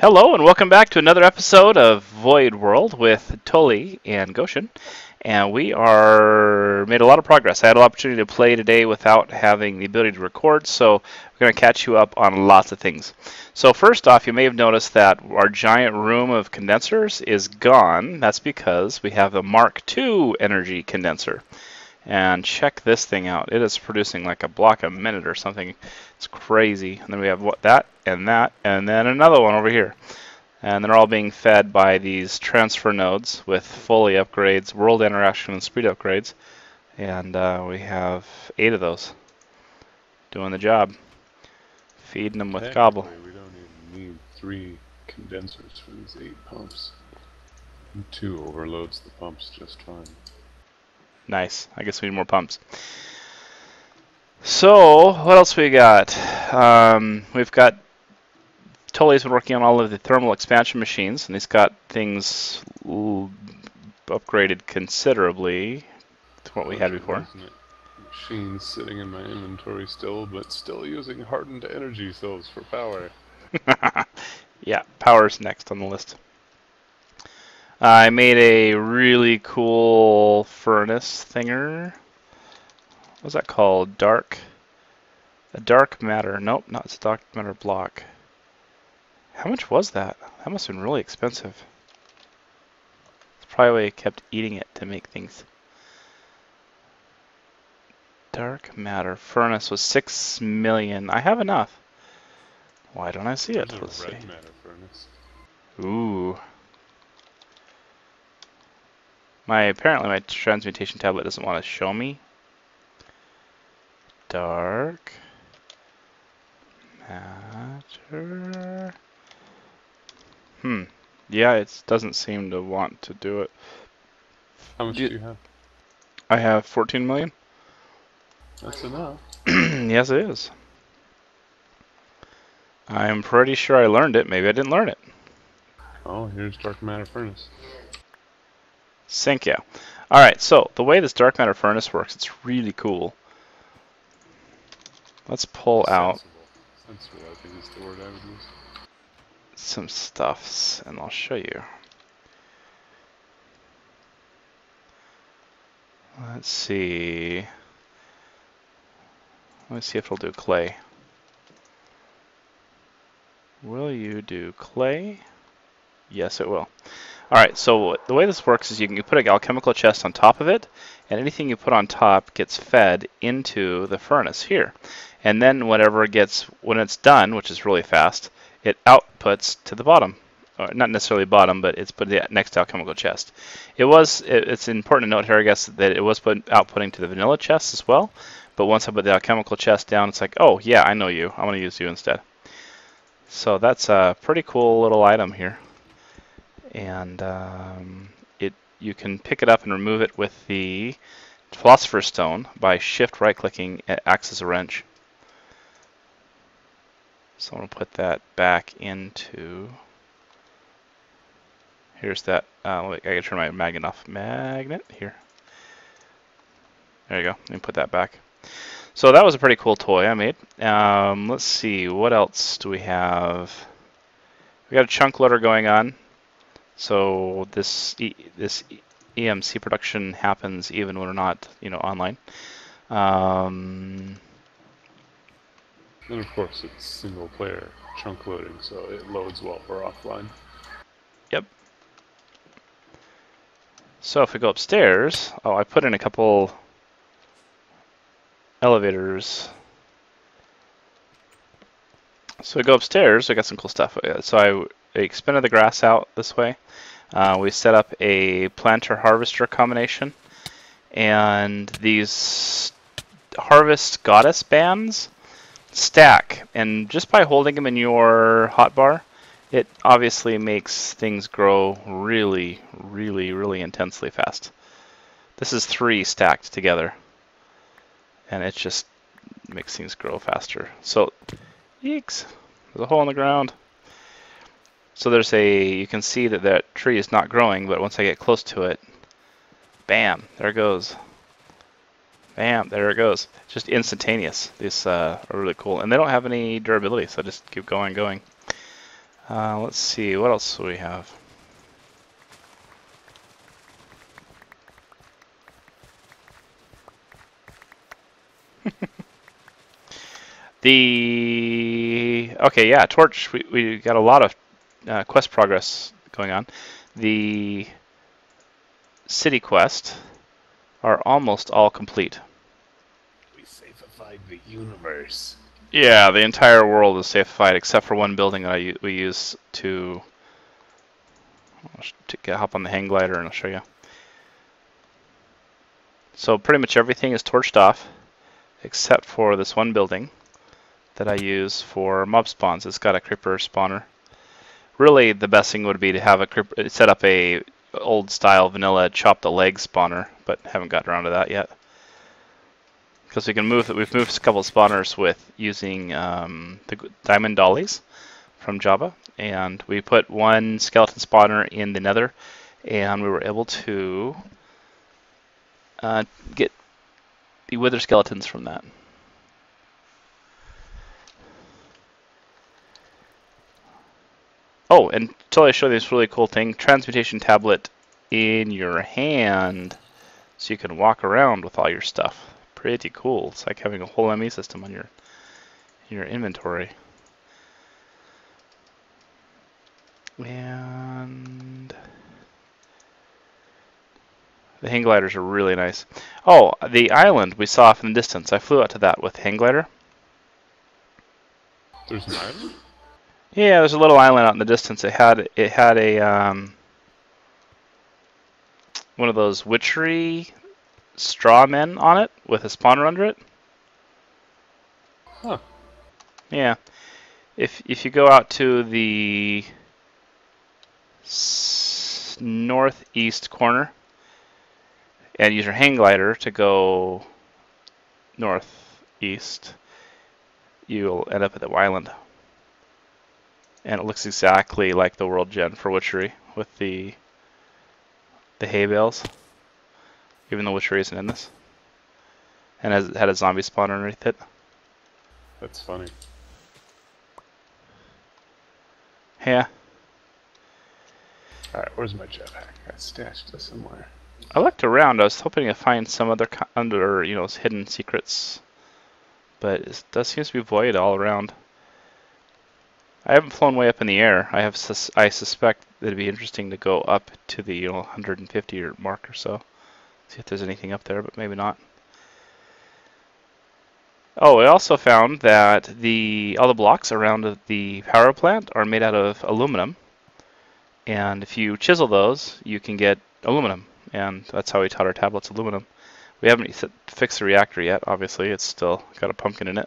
Hello and welcome back to another episode of Void World with Tully and Goshen. And we made a lot of progress. I had an opportunity to play today without having the ability to record, so we're going to catch you up on lots of things. So first off, you may have noticed that our giant room of condensers is gone. That's because we have a Mark II energy condenser. And check this thing out. It is producing like a block a minute or something. It's crazy. And then we have that, and then another one over here. And they're all being fed by these transfer nodes with Foley upgrades, world interaction, and speed upgrades. And we have 8 of those doing the job. Feeding them with gobble. We don't even need 3 condensers for these 8 pumps. 2 overloads the pumps just fine. Nice. I guess we need more pumps. So, what else we got? We've got Tully's been working on all of the thermal expansion machines, and he's got things upgraded considerably to what we had before. Machines sitting in my inventory still, but still using hardened energy cells for power. Yeah, power's next on the list. I made a really cool furnace thinger. What's that called? A dark matter. Nope, not it's a dark matter block. How much was that? That must have been really expensive. It's probably why I kept eating it to make things. Dark matter furnace was 6 million. I have enough. Why don't I see it? Let's see. Red matter furnace. Ooh. Apparently my transmutation tablet doesn't want to show me. Dark matter. Yeah, it doesn't seem to want to do it. How much do you have? I have 14 million. That's enough. Yes, it is. I'm pretty sure I learned it. Maybe I didn't learn it. Oh, here's dark matter furnace. Sync, yeah. Alright, so the way this dark matter furnace works, it's really cool. Let's pull out Sensible, I think is the word I would use. Some stuffs, and I'll show you. Let's see. Let's see if it'll do clay. Will you do clay? Yes, it will. Alright, so the way this works is you can put an alchemical chest on top of it, and anything you put on top gets fed into the furnace here. And then when it's done, which is really fast, it outputs to the bottom. Or not necessarily bottom, but it's put the next alchemical chest. It's important to note here, I guess, that it was outputting to the vanilla chest as well. But once I put the alchemical chest down, it's like, oh yeah, I know you. I'm going to use you instead. So that's a pretty cool little item here. And you can pick it up and remove it with the Philosopher's Stone by shift right-clicking. It acts as a wrench. So I'm going to put that back into... Here's that. I gotta turn my magnet off. Magnet here. There you go. Let me put that back. So that was a pretty cool toy I made. Let's see. What else do we have? We got a chunk loader going on. So this EMC production happens even when we're not, online. And of course, it's single-player chunk loading, so it loads while we're offline. Yep. So if we go upstairs, I put in a couple elevators. So we go upstairs, we got some cool stuff. So I expanded the grass out this way. We set up a planter harvester combination, and these harvest goddess bands stack, and just by holding them in your hotbar, it obviously makes things grow really, really, really intensely fast. This is 3 stacked together, and it just makes things grow faster. So, yeeks, there's a hole in the ground. So you can see that tree is not growing, but once I get close to it, bam, there it goes. Bam, there it goes. Just instantaneous. These are really cool. And they don't have any durability, so just keep going. Let's see, what else do we have? Okay, yeah, Torch. We got a lot of quest progress going on. The city quest are almost all complete. We safified the universe. Yeah, the entire world is safified except for one building that we use to hop on the hang glider, and I'll show you. So pretty much everything is torched off except for this one building that I use for mob spawns. It's got a creeper spawner. Really, the best thing would be to have set up a old style vanilla chop the leg spawner, but haven't gotten around to that yet. Because we've moved a couple of spawners with using the diamond dollies from Java, and we put one skeleton spawner in the nether, and we were able to get the wither skeletons from that. Oh, and until I show you this really cool thing, transmutation tablet in your hand, so you can walk around with all your stuff. Pretty cool. It's like having a whole ME system on your inventory. And the hang gliders are really nice. Oh, the island we saw off in the distance. I flew out to that with hang glider. There's an island? Yeah, there's a little island out in the distance. It had a one of those witchery straw men on it with a spawner under it. Huh. Yeah. If you go out to the northeast corner and use your hang glider to go northeast, you'll end up at the island. And it looks exactly like the world gen for witchery with the hay bales, even though witchery isn't in this. And it had a zombie spawner underneath it. That's funny. Yeah. Alright, where's my jetpack? I stashed it somewhere. I looked around. I was hoping to find some other hidden secrets, but it does seem to be void all around. I haven't flown way up in the air. I suspect it'd be interesting to go up to the 150 mark or so, see if there's anything up there, but maybe not. Oh, I also found that all the blocks around the power plant are made out of aluminum, and if you chisel those, you can get aluminum, and that's how we taught our tablets aluminum. We haven't fixed the reactor yet. Obviously, it's still got a pumpkin in it.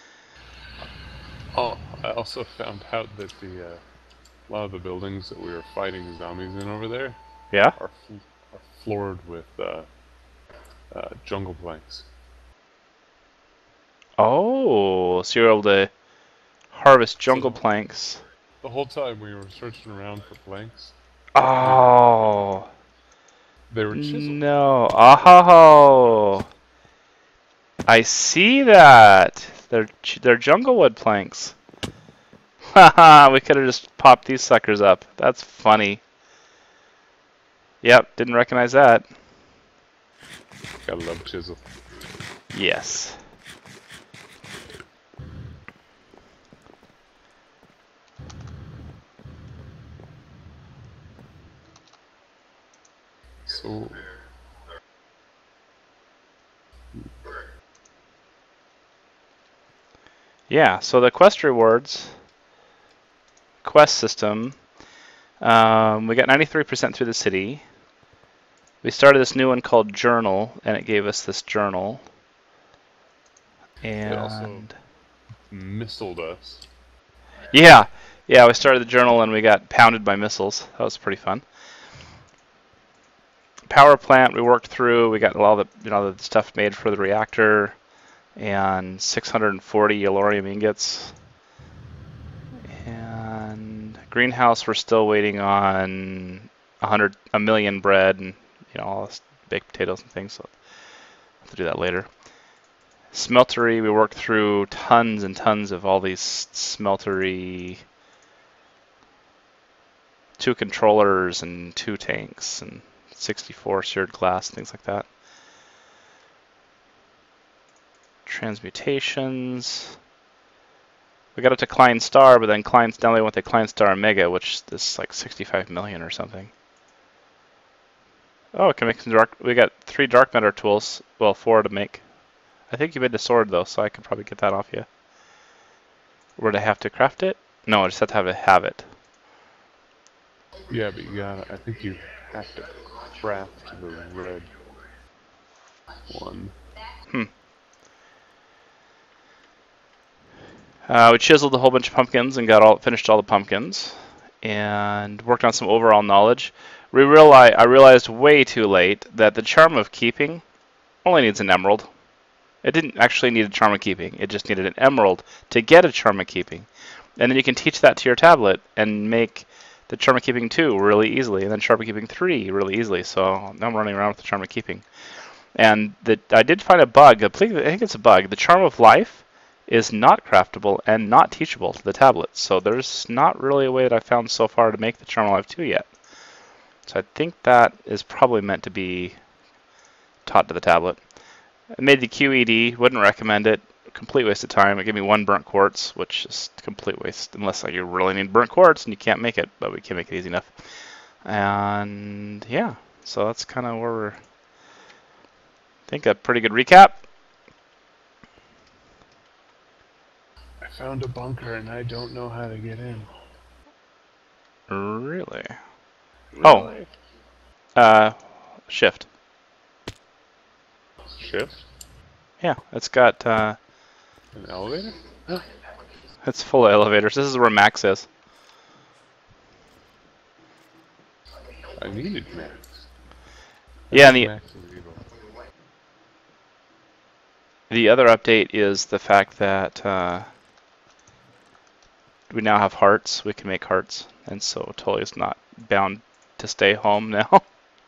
Oh, I also found out that a lot of the buildings that we were fighting zombies in over there, Yeah, are floored with jungle planks. oh, so you're able to harvest jungle planks. The whole time we were searching around for planks, Oh, they were chiseled. no. Oh, I see that. They're jungle wood planks. Haha, we could have just popped these suckers up. That's funny. Yep, didn't recognize that. Gotta love chisel. Yes. So Yeah, so the quest rewards quest system, we got 93% through the city. We started this new one called Journal, and it gave us this journal. And it also missiled us. yeah, we started the journal and we got pounded by missiles. That was pretty fun. Power plant we worked through. We got all the the stuff made for the reactor, and 640 yellorium ingots. And greenhouse we're still waiting on a million bread and all this baked potatoes and things. So I'll have to do that later. Smeltery we worked through tons and tons of all these smeltery 2 controllers and 2 tanks and 64 seared glass, things like that. Transmutations. We got up to Klein Star, but then now they want the Klein Star Omega, which is like 65 million or something. Oh, it can make some dark. We got 3 dark matter tools. Well, 4 to make. I think you made the sword though, so I could probably get that off you. Would I have to craft it? No, I just have to have it. Yeah, but you gotta. I think you have to craft the red one. We chiseled a whole bunch of pumpkins and finished all the pumpkins, and worked on some overall knowledge. I realized way too late that the Charm of Keeping only needs an emerald. It didn't actually need a Charm of Keeping. It just needed an emerald to get a Charm of Keeping, and then you can teach that to your tablet and make the Charm of Keeping 2 really easily, and then Charm of Keeping 3 really easily. So now I'm running around with the Charm of Keeping, and I did find a bug. I think it's a bug. The Charm of Life is not craftable and not teachable to the tablet. So there's not really a way that I've found so far to make the Charm of Life 2 yet. So I think that is probably meant to be taught to the tablet. I made the QED, wouldn't recommend it. Complete waste of time. It gave me 1 burnt quartz, which is complete waste, unless you really need burnt quartz and you can't make it, but we can make it easy enough. And yeah, so that's kind of where we're, I think, a pretty good recap. I found a bunker and I don't know how to get in. Really? Really? Oh, shift. Shift? Yeah, it's got, An elevator? it's full of elevators. This is where Max is. I needed Max. Yeah, and Max is evil. the other update is the fact that we now have hearts. We can make hearts, and so Tully's not bound to stay home now.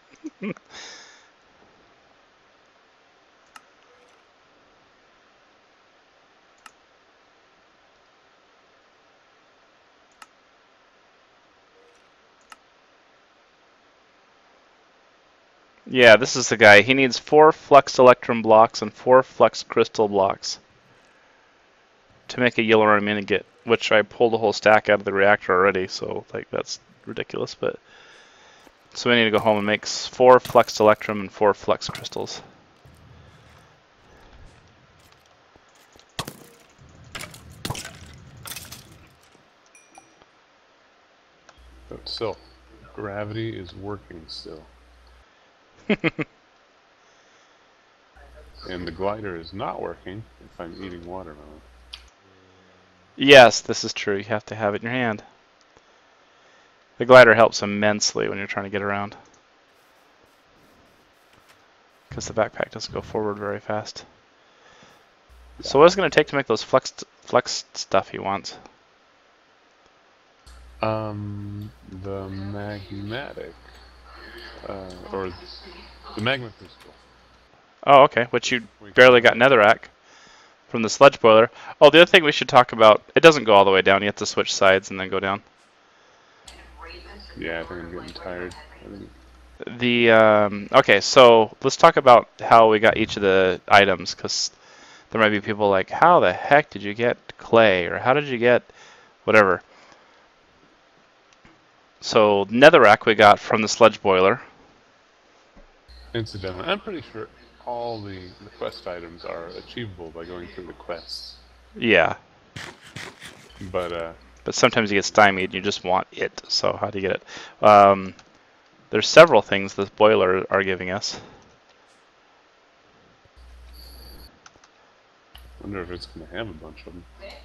Yeah, this is the guy. He needs 4 flux electrum blocks and 4 flux crystal blocks to make a yellow minigate, which I pulled a whole stack out of the reactor already, so like that's ridiculous. But so we need to go home and make 4 flux electrum and 4 flux crystals. But still, gravity is working still. And the glider is not working if I'm eating watermelon. Yes, this is true. You have to have it in your hand. The glider helps immensely when you're trying to get around, because the backpack doesn't go forward very fast. Yeah. So what is it going to take to make those flux stuff he wants? The magmatic, or the magma crystal. Oh, okay, which you barely got netherrack from the sludge boiler. Oh, the other thing we should talk about, it doesn't go all the way down. You have to switch sides and then go down. Yeah, I think I'm getting tired. Okay, so let's talk about how we got each of the items, because there might be people like, how the heck did you get clay, or how did you get whatever? So netherrack we got from the sludge boiler. Incidentally, I'm pretty sure all the quest items are achievable by going through the quests. Yeah. But sometimes you get stymied and you just want it, so how do you get it? There's several things this boiler are giving us. Wonder if it's going to have a bunch of them.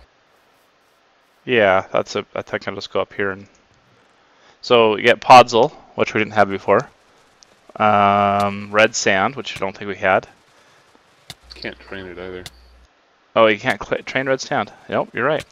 Yeah, I think I'll just go up here and... So you get Podzol, which we didn't have before. Red sand, which I don't think we had. Can't train it either. Oh, you can't train red sand. Nope, you're right.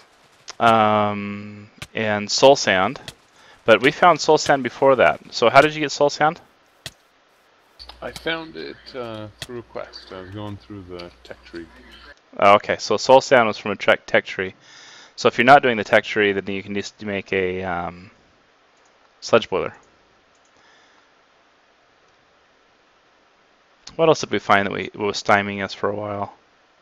And soul sand. But we found soul sand before that. So how did you get soul sand? I found it through a quest. I was going through the tech tree. Oh, okay, so soul sand was from a tech tree. So if you're not doing the tech tree, then you can just make a Sludge boiler. What else did we find that was stymieing us for a while?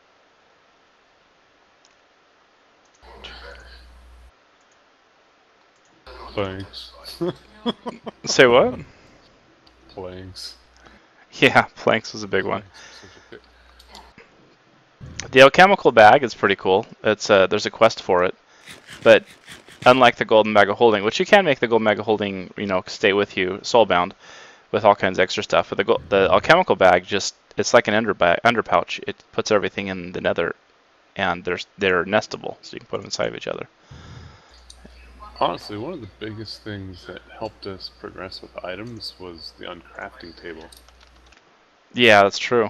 Planks. Say what? Planks. Yeah, planks was a big one. Planks are such a hit. The alchemical bag is pretty cool. It's there's a quest for it, but unlike the golden bag of holding, which you can make the golden bag of holding, stay with you soulbound with all kinds of extra stuff. But the alchemical bag it's like an under pouch. It puts everything in the nether, and they're nestable, so you can put them inside of each other. Honestly, one of the biggest things that helped us progress with items was the uncrafting table. Yeah, that's true.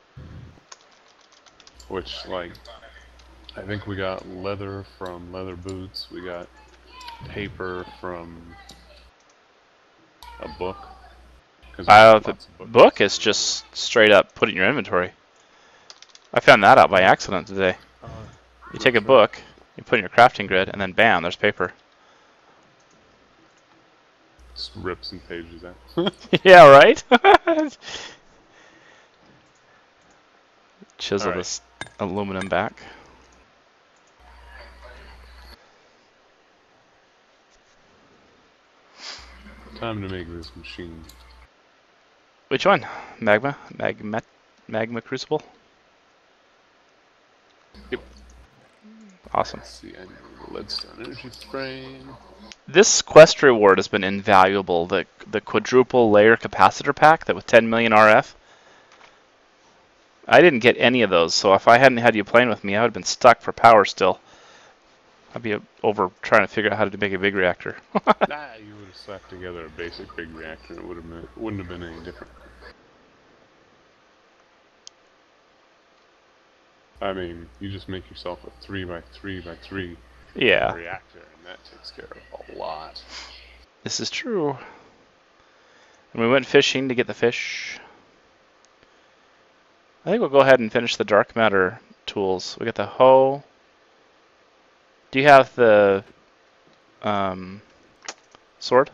Which, like, I think we got leather from leather boots, we got paper from a book. The book is just straight up put it in your inventory. I found that out by accident today. You take a book, you put it in your crafting grid, and then bam, there's paper. Just rip some pages out. Yeah, right? Chisel this aluminum back. Time to make this machine. Which one? Magma Crucible? Yep. Awesome. Let's see, I need a leadstone energy frame. This quest reward has been invaluable. The quadruple layer capacitor pack that with 10 million RF. I didn't get any of those, so if I hadn't had you playing with me, I would have been stuck for power still. I'd be over trying to figure out how to make a big reactor. Nah, you would have slapped together a basic big reactor and it wouldn't have been any different. I mean, you just make yourself a 3x3x3 reactor, and that takes care of a lot. This is true. And we went fishing to get the fish. I think we'll go ahead and finish the dark matter tools. We got the hoe. Do you have the sword?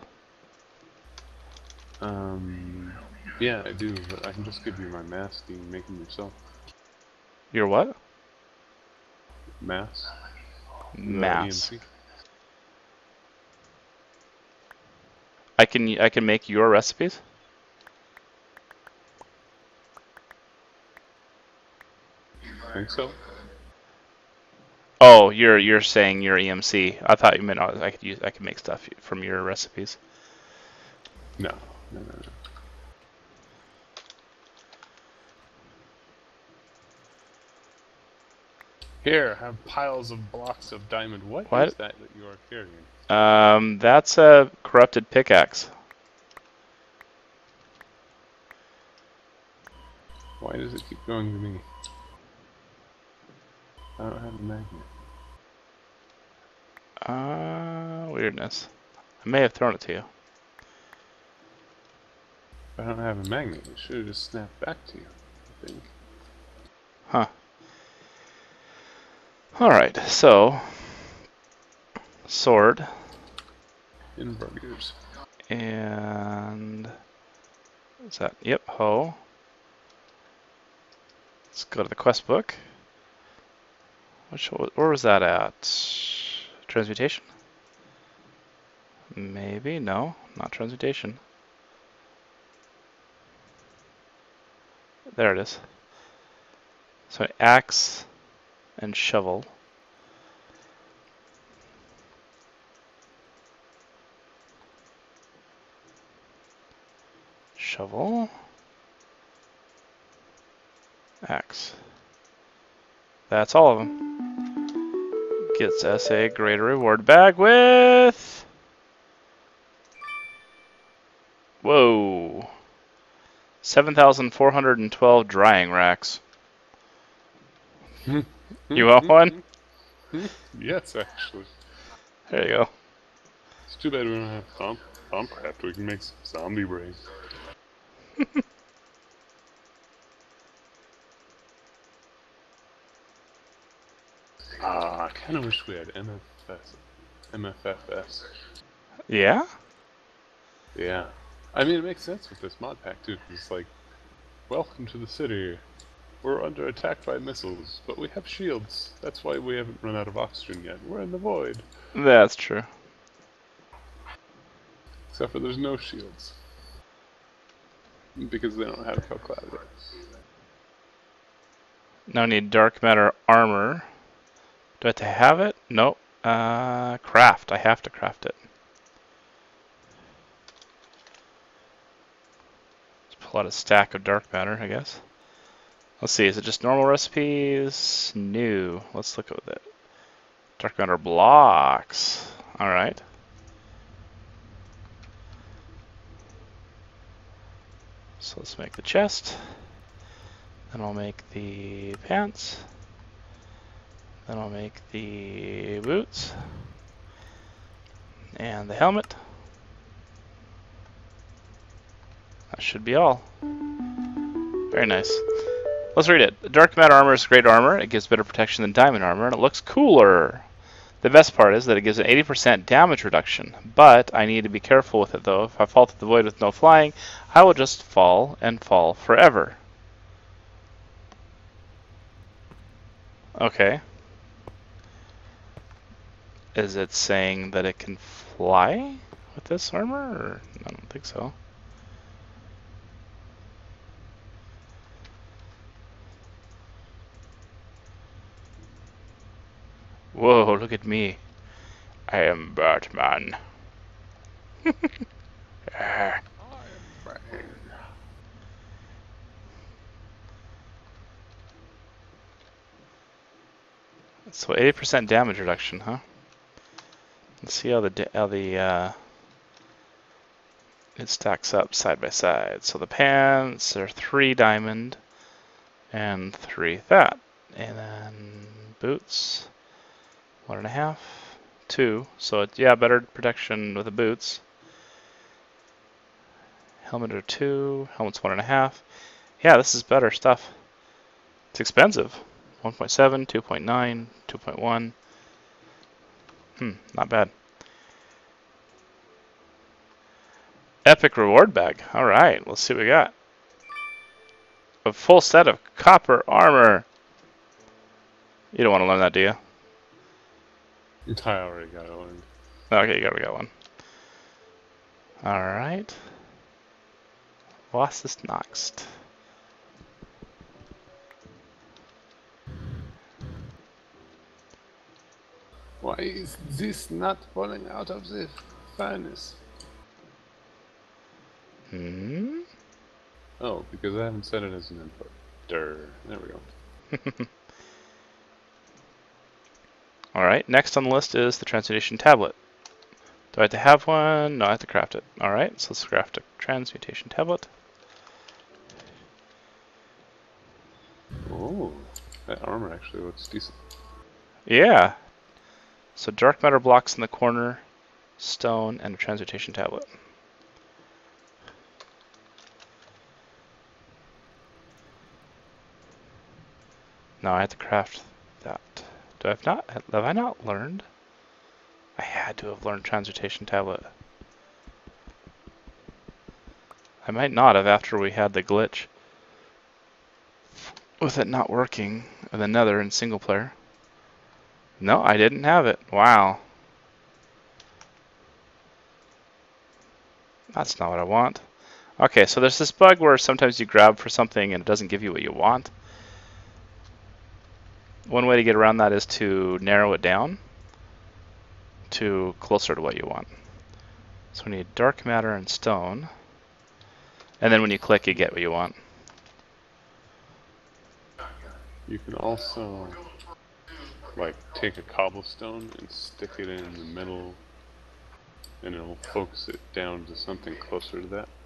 Yeah, I do, but I can just give you my mass. Do you make them yourself? Your what? Mass. Mass. I can make your recipes. I think so. Oh, you're saying your EMC. I thought you meant I could make stuff from your recipes. No. Here, have piles of blocks of diamond. What is that you are carrying? That's a corrupted pickaxe. Why does it keep going to me? I don't have a magnet. Weirdness. I may have thrown it to you. If I don't have a magnet, it should have just snapped back to you, I think. Huh. Alright, so sword. Inverters. And is that hoe. Let's go to the quest book. Where was that at? Transmutation? Maybe, no, not transmutation. There it is. So axe and shovel. Shovel. Axe. That's all of them. Gets us a greater reward bag with... Whoa. 7,412 drying racks. You want one? Yes, actually. There you go. It's too bad we don't have Thumbcraft. We can make some zombie brains. I kind of wish we had MFFS. Yeah? Yeah. I mean, it makes sense with this mod pack, too, 'cause it's like, welcome to the city. We're under attack by missiles, but we have shields. That's why we haven't run out of oxygen yet. We're in the void. That's true. Except for there's no shields. Because they don't have Cloud yet. Now I need dark matter armor. Do I have to have it? Nope. Craft. I have to craft it. Let's pull out a stack of dark matter, I guess. Let's see, is it just normal recipes? New. Let's look at it. Dark matter blocks. Alright. So let's make the chest. Then I'll make the pants. Then I'll make the boots. And the helmet. That should be all. Very nice. Let's read it. Dark matter armor is great armor. It gives better protection than diamond armor, and it looks cooler. The best part is that it gives an 80% damage reduction, but I need to be careful with it though. If I fall through the void with no flying, I will just fall and fall forever. Okay. Is it saying that it can fly with this armor? Or I don't think so. Whoa, look at me. I am Batman. So 80% damage reduction, huh? Let's see how it stacks up side by side. So the pants are 3 diamond and 3 that, and then boots 1.5, 2. So it, yeah, better protection with the boots. Helmet are 2, helmet's 1.5. Yeah, this is better stuff. It's expensive. 1.7, 2.9, 2.1. Not bad. Epic reward bag. Alright, let's see what we got. A full set of copper armor. You don't want to learn that, do you? I already got it learned. Okay, you already got one. Alright. Was ist next? Why is this not falling out of the furnace? Oh, because I haven't set it as an input. There we go. Alright, next on the list is the transmutation tablet. Do I have to have one? No, I have to craft it. Alright, so let's craft a transmutation tablet. Oh, that armor actually looks decent. Yeah. So dark matter blocks in the corner, stone, and a transmutation tablet. No, I have to craft that. Have I not learned? I had to have learned transmutation tablet. I might not have after we had the glitch with it not working in the Nether in single player. No, I didn't have it. Wow. That's not what I want. Okay, so there's this bug where sometimes you grab for something and it doesn't give you what you want. One way to get around that is to narrow it down to closer to what you want. So we need dark matter and stone. And then when you click, you get what you want. You can also, like, take a cobblestone and stick it in the middle, and it'll focus it down to something closer to that.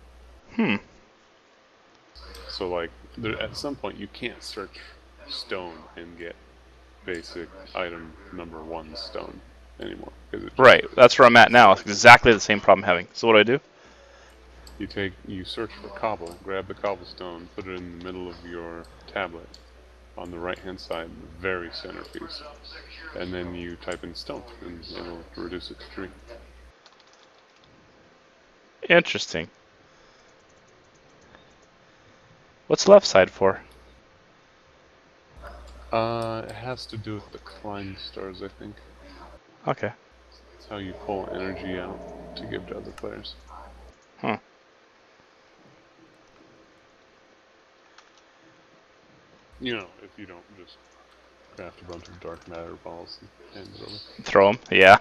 So, like, at some point you can't search stone and get basic item number 1 stone anymore. Right, that's where I'm at now. It's exactly the same problem I'm having. So what do? You search for cobble, grab the cobblestone, put it in the middle of your tablet, on the right hand side, the very center piece, and then you type in stone, and it'll reduce it to 3. Interesting. What's the left side for? It has to do with the Klein stars, I think. Okay. It's how you pull energy out to give to other players. Huh. You know, if you don't just craft a bunch of dark matter balls and hand it over. Throw them. Yeah.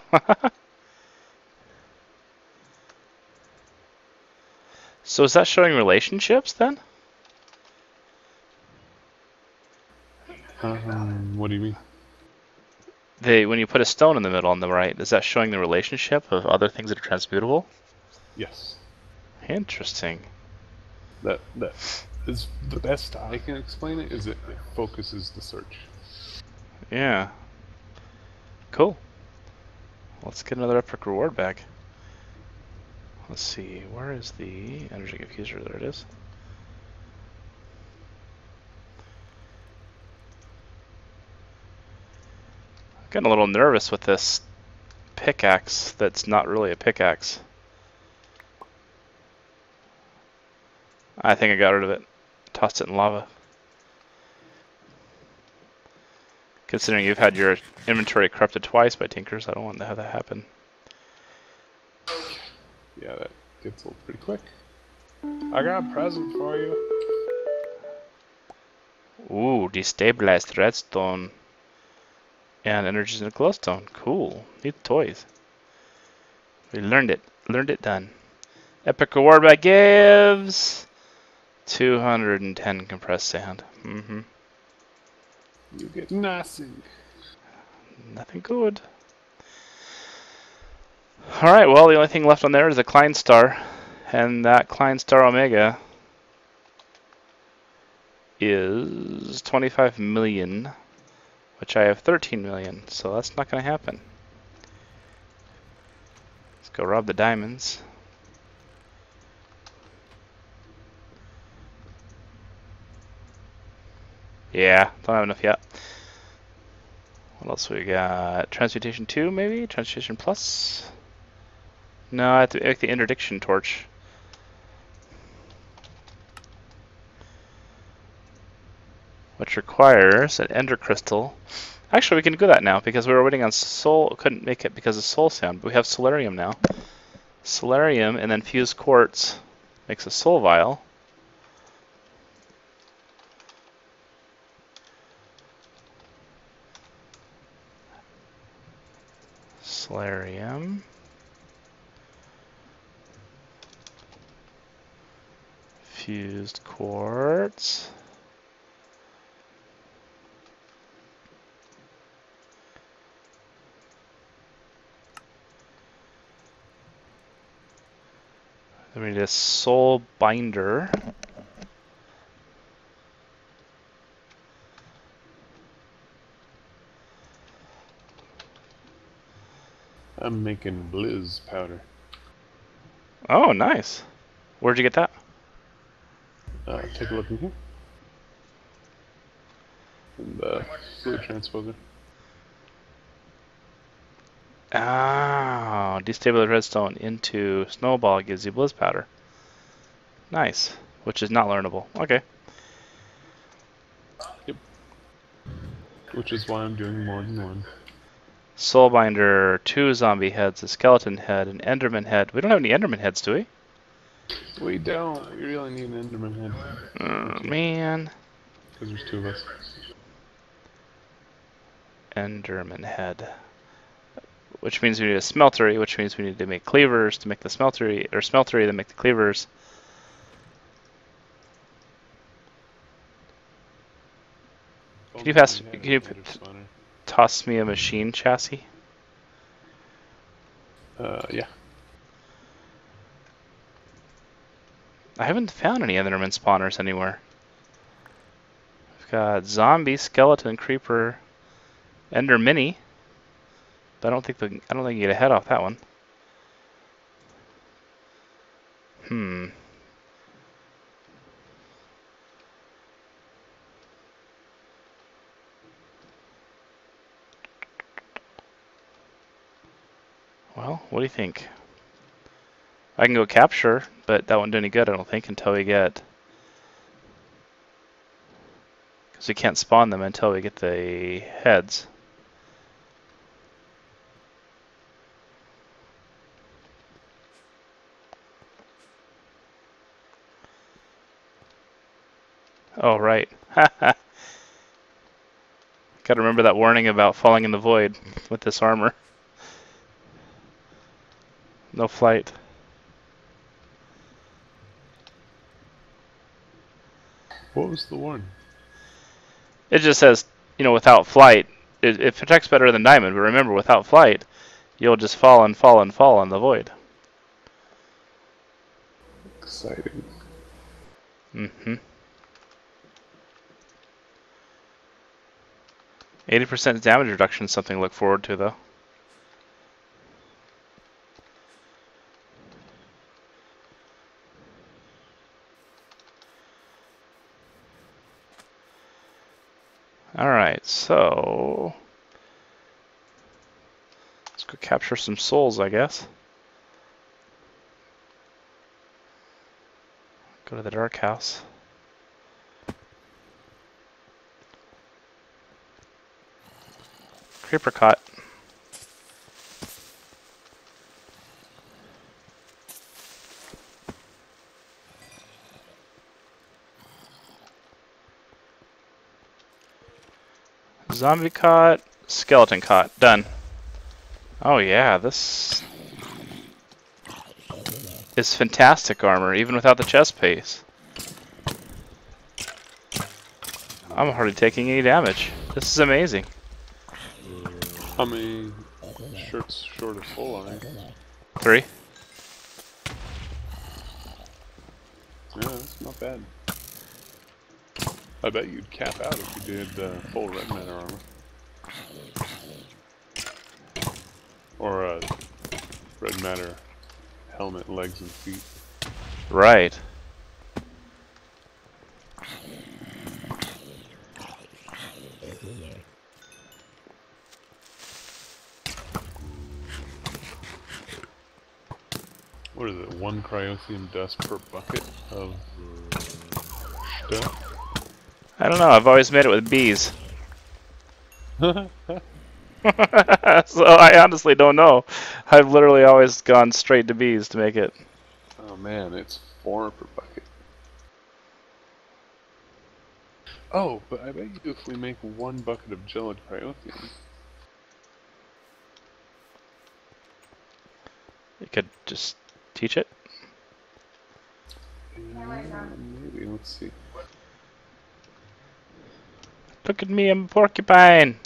So is that showing relationships then? What do you mean? When you put a stone in the middle on the right, is that showing the relationship of other things that are transmutable? Yes. Interesting. That is the best I can explain it. Is it focuses the search. Yeah. Cool. Let's get another epic reward back. Let's see, where is the energy diffuser? There it is. I'm getting a little nervous with this pickaxe that's not really a pickaxe. I think I got rid of it. Tossed it in lava. Considering you've had your inventory corrupted twice by Tinkers, I don't want to have that happen. Yeah, that gets old pretty quick. I got a present for you. Ooh, destabilized redstone. And energies in a glowstone. Cool. Neat toys. We learned it. Learned it done. Epic reward back gives 210 compressed sand. Mm-hmm. You get nothing. Nothing good. Alright, well, the only thing left on there is a Klein star. And that Klein star Omega is 25 million, which I have 13 million, so that's not going to happen. Let's go rob the diamonds. Yeah, don't have enough yet. What else we got? Transmutation 2, maybe? Transmutation Plus? No, I have to make the interdiction torch. Which requires an ender crystal. Actually, we can do that now because we were waiting on soul. Couldn't make it because of soul sound, but we have solarium now. Solarium and then fused quartz makes a soul vial. Solarium. Fused quartz. Then we need a soul binder. I'm making blizz powder. Oh, nice. Where'd you get that? Take a look in here. And fluid transposer. Oh, destabilized redstone into snowball gives you blizz powder. Nice. Which is not learnable. Okay. Yep. Which is why I'm doing more than one. Soulbinder, 2 zombie heads, a skeleton head, an enderman head. We don't have any enderman heads, do we? We don't. We really need an enderman head. Oh, man. Because there's 2 of us. Enderman head. Which means we need a smeltery, which means we need to make cleavers to make the smeltery, or smeltery to make the cleavers. Can you toss me a machine chassis? Yeah. I haven't found any Enderman spawners anywhere. We've got zombie, skeleton, creeper, ender mini. But I don't think you get a head off that one. Well, what do you think? I can go capture, but that won't do any good, I don't think, until we get... Because we can't spawn them until we get the heads. Oh, right. Gotta remember that warning about falling in the void with this armor. No flight. What was the warning? It just says, you know, without flight, it protects better than diamond, but remember, without flight, you'll just fall and fall and fall in the void. Exciting. Mm-hmm. 80% damage reduction is something to look forward to, though. Alright, so... let's go capture some souls, I guess. Go to the dark house. Creeper caught. Zombie caught. Skeleton caught. Done. Oh yeah, this is fantastic armor, even without the chest piece. I'm hardly taking any damage. This is amazing. How many shirts short of full are you? 3. Yeah, that's not bad. I bet you'd cap out if you did full red matter armor. Or a red matter helmet, legs, and feet. Right. What is it, 1 cryothium dust per bucket of stuff? I don't know, I've always made it with bees. So I honestly don't know. I've literally always gone straight to bees to make it. Oh man, it's 4 per bucket. Oh, but I bet you if we make 1 bucket of gelid cryothium. You could just teach it. Maybe, let's see. Look at me, I'm a porcupine.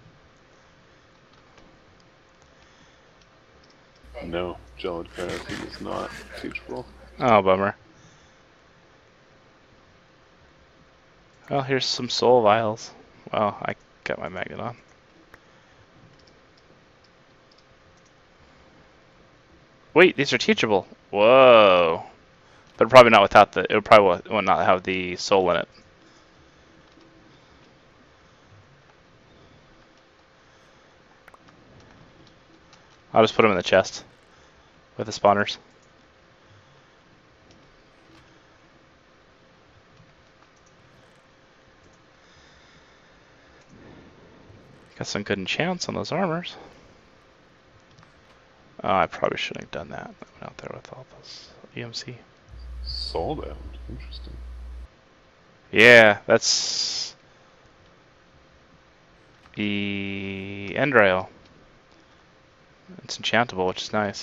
No, gelid cryothium is not teachable. Oh, bummer. Well, here's some soul vials. Well, I got my magnet on. Wait, these are teachable. Whoa. But probably not without the... it probably will not have the soul in it. I'll just put them in the chest with the spawners. Got some good enchants on those armors. Oh, I probably shouldn't have done that. I went out there with all those EMC. Soul bound, interesting. Yeah, that's the Endrail. It's enchantable, which is nice.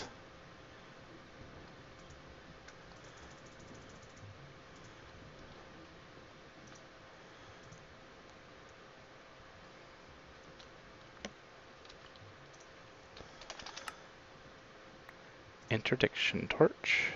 Interdiction torch.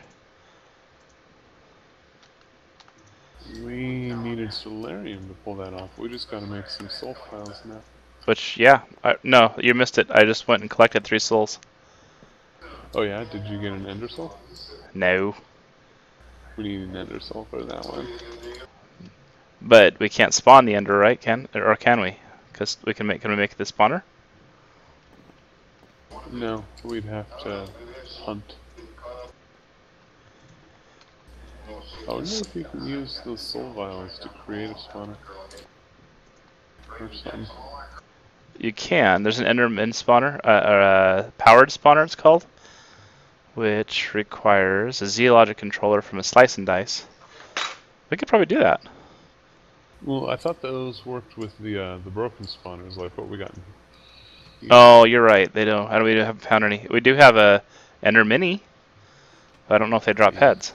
We needed Solarium to pull that off. We just gotta make some soul files now. Which, yeah, no, you missed it. I just went and collected 3 souls. Oh yeah, did you get an Ender Soul? No. We need an Ender Soul for that one. But we can't spawn the Ender, right? Can we? Because we can we make the spawner? No, we'd have to hunt. I wonder if you can use those soul vials to create a spawner. Or something. You can. There's an Enderman spawner, or a powered spawner it's called, which requires a Zeologic controller from a Slice and Dice. We could probably do that. Well, I thought those worked with the broken spawners, like what we got. Oh, you're right. They don't. I don't. We haven't found any. We do have a Ender Mini, but I don't know if they drop heads.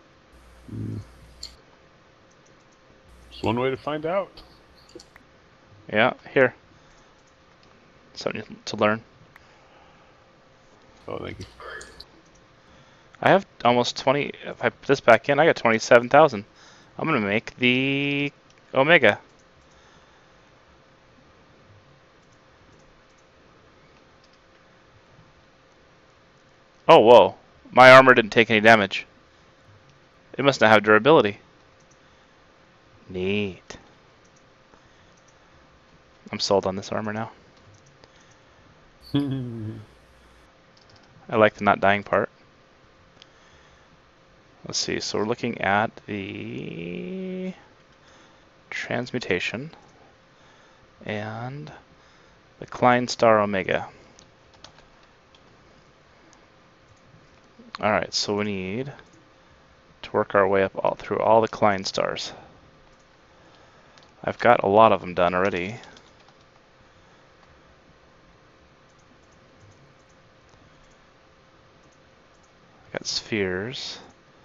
Just one way to find out. Yeah, here. Something to learn. Oh, thank you. I have almost 20. If I put this back in, I got 27,000. I'm gonna make the Omega. Oh, whoa. My armor didn't take any damage. It must not have durability. Neat. I'm sold on this armor now. I like the not dying part. Let's see, so we're looking at the transmutation and the Klein Star Omega. Alright, so we need to work our way up through all the Klein Stars. I've got a lot of them done already. Got spheres.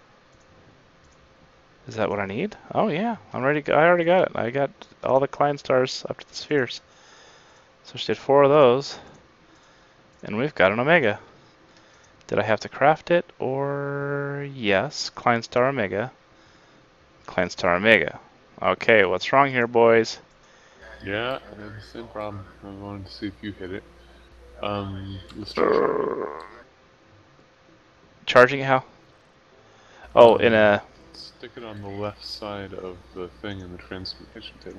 Is that what I need? Oh yeah, I already got it. I got all the Klein Stars up to the spheres. So just did 4 of those, and we've got an Omega. Did I have to craft it, or yes? Klein Star Omega. Klein Star Omega. Okay, what's wrong here, boys? Yeah, I had the same problem. I wanted to see if you hit it. Let's try Charging it how? Oh, in a... Stick it on the left side of the thing in the transmutation table.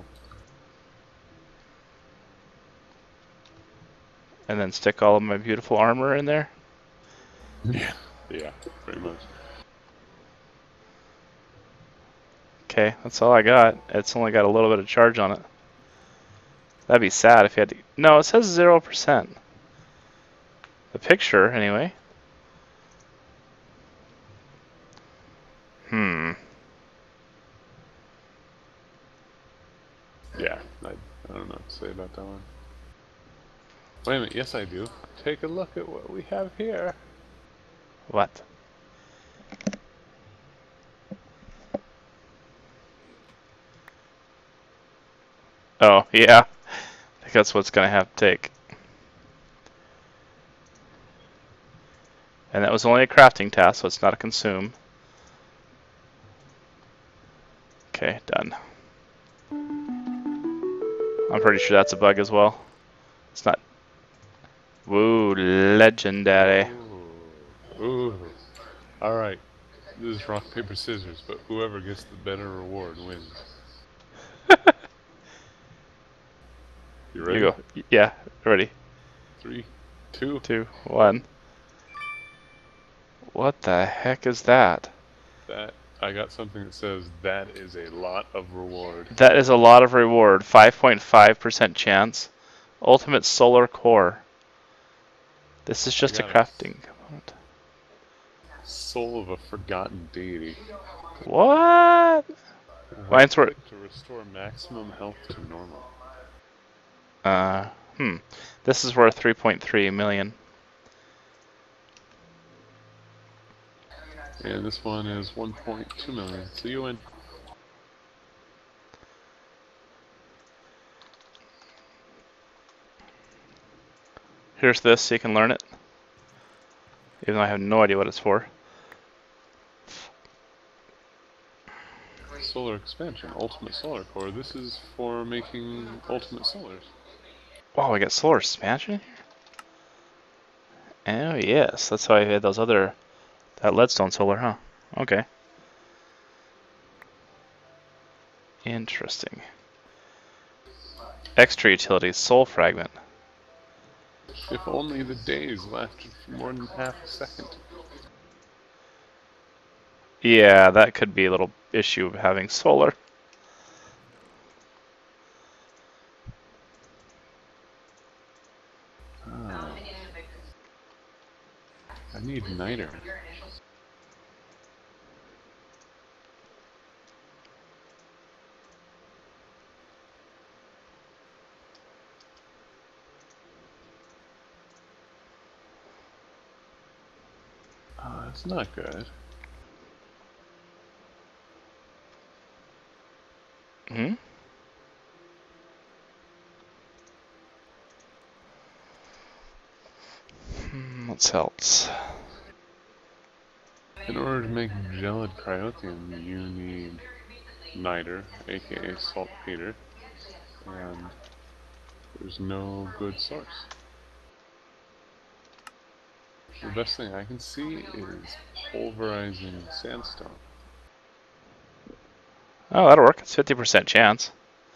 And then stick all of my beautiful armor in there? Yeah, pretty much. Okay, that's all I got. It's only got a little bit of charge on it. That'd be sad if you had to... No, it says 0%. The picture, anyway. Yeah, I don't know what to say about that one. Wait a minute, yes I do. Take a look at what we have here. What? Oh, yeah. I think that's what's going to have to take. And that was only a crafting task, so it's not a consume. Okay, done. I'm pretty sure that's a bug as well. It's not... Woo, legendary. Ooh. Alright. This is rock, paper, scissors, but whoever gets the better reward wins. You ready? You go. Yeah, ready. 3, 2, 2, 1. What the heck is that? I got something that says that is a lot of reward. That is a lot of reward. 5.5% chance. Ultimate solar core. This is just a crafting component. Soul of a forgotten deity. What? Mine's worth. To restore maximum health to normal. This is worth 3.3 million. And this one is 1.2 million. So you win. Here's this so you can learn it. Even though I have no idea what it's for. Solar expansion, ultimate solar core. This is for making ultimate solars. Wow, we got solar expansion here? Oh yes, that's why I had those other... That leadstone solar, huh? Okay. Interesting. Extra utilities, soul fragment. If only the days lasted for more than half a second. Yeah, that could be a little issue of having solar. Ah, I need niter. That's not good. Hmm? What else? In order to make gelid cryotheum, you need niter, aka saltpeter, and there's no good source. The best thing I can see is pulverizing sandstone. Oh, that'll work. It's 50% chance.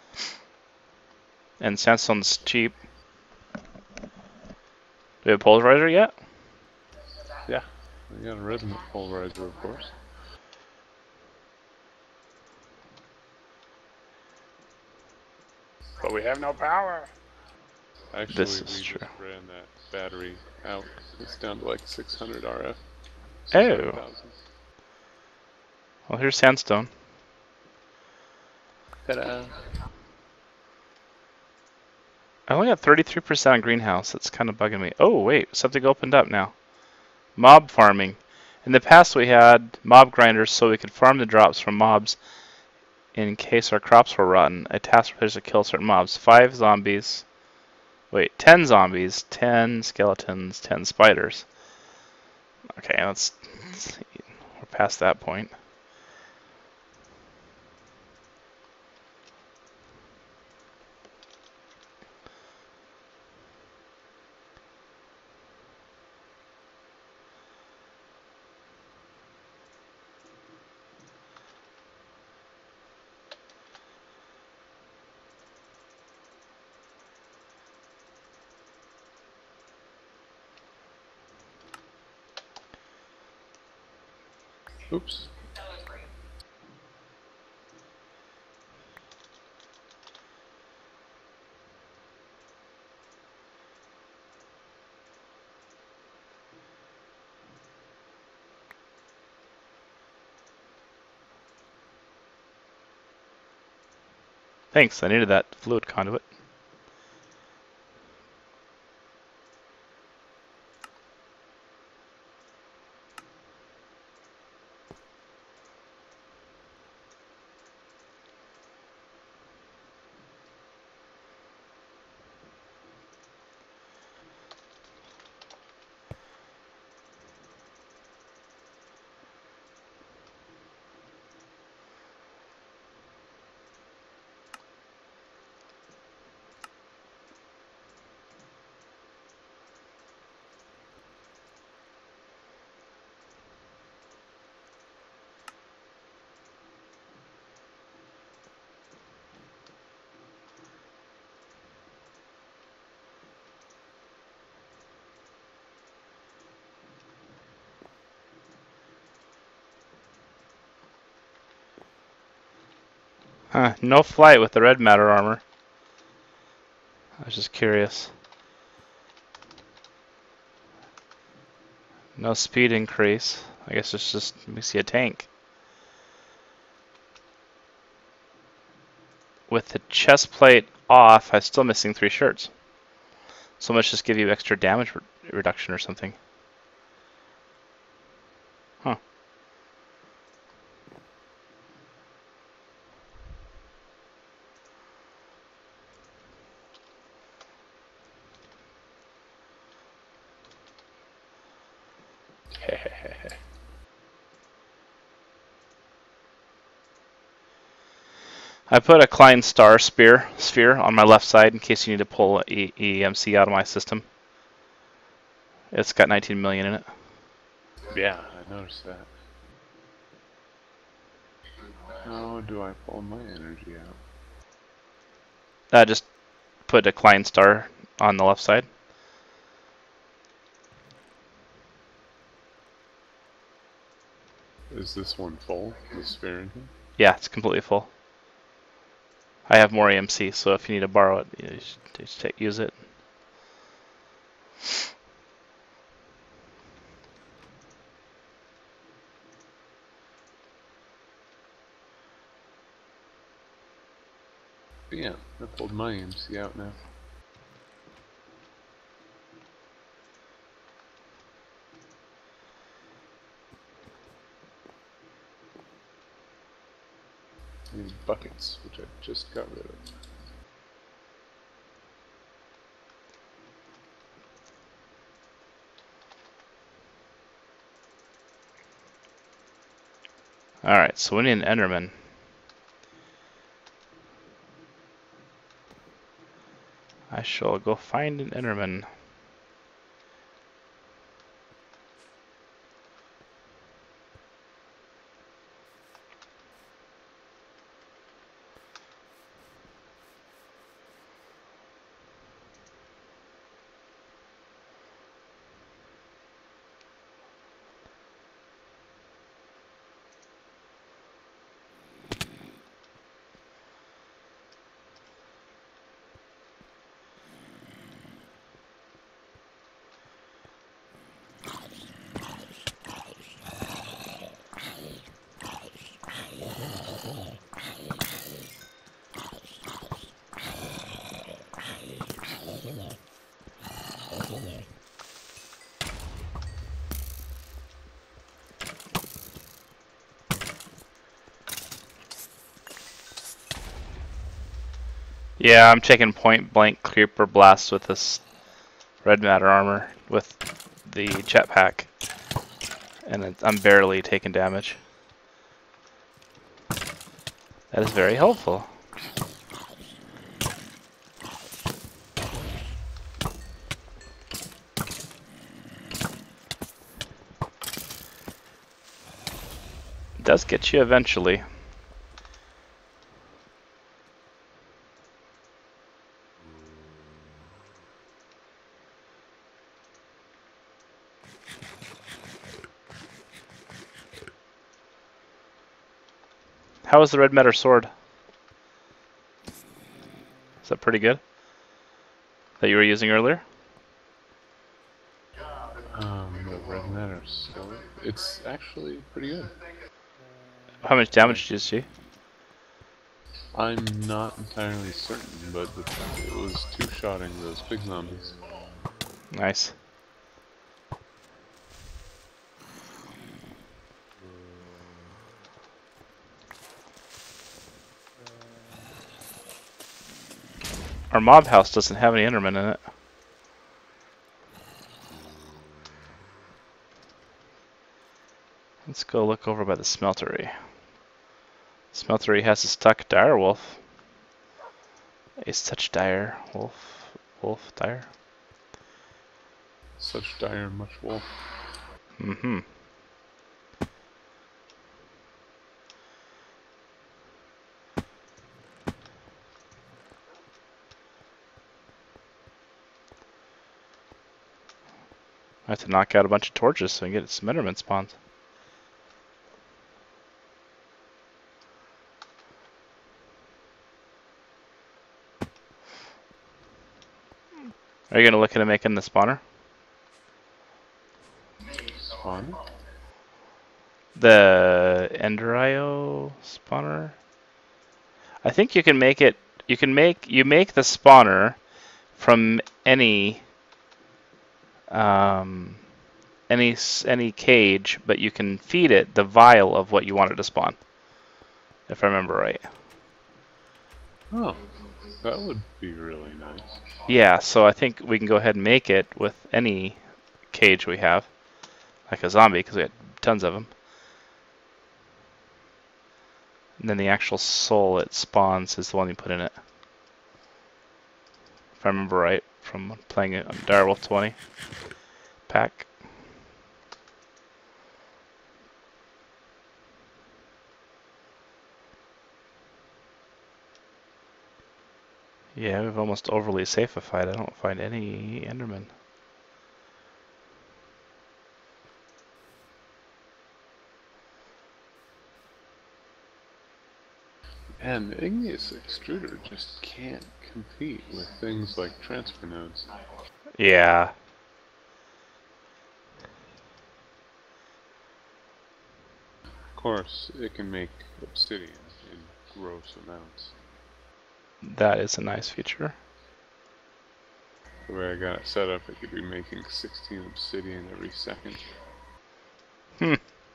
And sandstone's cheap. Do we have a polarizer yet? Yeah, we got a resonant pulverizer, of course. But we have no power. Actually, This is we true. just ran that battery out. It's down to like 600 RF. Oh. 600,000. Well, here's sandstone. Ta-da! I only got 33% on greenhouse. That's kind of bugging me. Oh, wait. Something opened up now. Mob farming. In the past, we had mob grinders so we could farm the drops from mobs in case our crops were rotten. A task was to kill certain mobs. 5 zombies. Wait, 10 zombies, 10 skeletons, 10 spiders. Okay, let's see. We're past that point. Oops. Thanks, I needed that fluid conduit. Huh, no flight with the red matter armor. I was just curious. No speed increase. I guess it's just, let me see a tank. With the chest plate off, I'm still missing 3 shirts. So must just give you extra damage reduction or something. Huh. I put a Klein Star sphere on my left side in case you need to pull EMC out of my system. It's got 19 million in it. Yeah, I noticed that. How do I pull my energy out? Just put a Klein Star on the left side. Is this one full? The spare in here? Yeah, it's completely full. I have more AMC, so if you need to borrow it, you just use it. But yeah, I pulled my AMC out now. I need buckets, which I just got rid of. Alright, so we need an Enderman. I shall go find an Enderman. Yeah, I'm taking point blank creeper blast with this red matter armor with the jetpack, and I'm barely taking damage. That is very helpful. It does get you eventually. How is the red matter sword? Is that pretty good? That you were using earlier? The red matter sword. It's actually pretty good. How much damage did you see? I'm not entirely certain, but it was two-shotting those big zombies. Nice. Our mob house doesn't have any Endermen in it. Let's go look over by the smeltery. Smeltery has a stuck dire wolf. A such dire wolf. Wolf dire. Such dire much wolf. Mm-hmm. I have to knock out a bunch of torches so I can get some Enderman spawns. Are you gonna look into making the spawner? Spawn? The Enderio spawner? I think you can make it. You make the spawner from any any cage, but you can feed it the vial of what you want it to spawn. If I remember right. Oh, that would be really nice. Yeah, so I think we can go ahead and make it with any cage we have, like a zombie, because we had tons of them. And then the actual soul it spawns is the one you put in it. If I remember right from playing it on Direwolf 20 pack. Yeah, we've almost overly safeified. I don't find any Enderman. And the igneous extruder just can't compete with things like transfer nodes. Yeah. Of course, it can make obsidian in gross amounts. That is a nice feature. The way I got it set up, it could be making 16 obsidian every second. Hmm.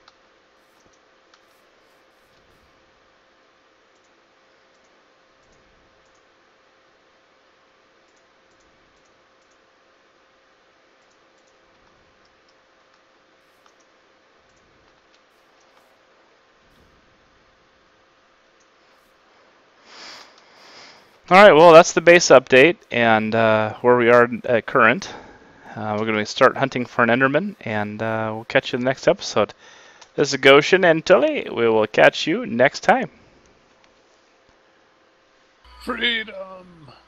All right, well, that's the base update and where we are at current. We're going to start hunting for an Enderman, and we'll catch you in the next episode. This is Goshen and Tully. We will catch you next time. Freedom!